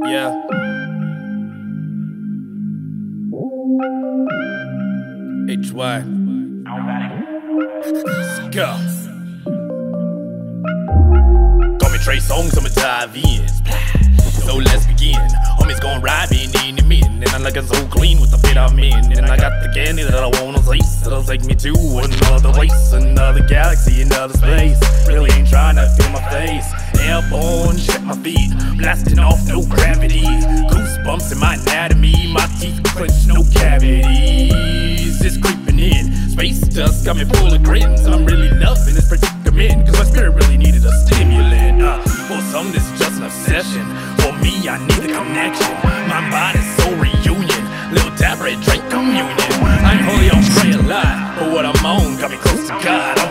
Yeah. Hyp3. Let's go. Got me 3 songs, I'ma dive in. So let's begin. Homies gon' ride me in a minute. And I'm looking so clean with the fit I'm in. And I got the candy that I wanna taste. It'll take me to another place, another galaxy, another space. Really ain't trying to feel my face. Airborne, check my feet. Blasting off, no gravity. Goosebumps in my anatomy. My teeth clench, no cavities. It's creeping in. Space dust got me full of grins. I'm really loving this predicament, cause my spirit really needed a stimulant. For some this is just an obsession. For me I need a connection. My body's soul reunion. Little dapper drink communion. I'm holy on pray a lot, but what I'm on got me close to God.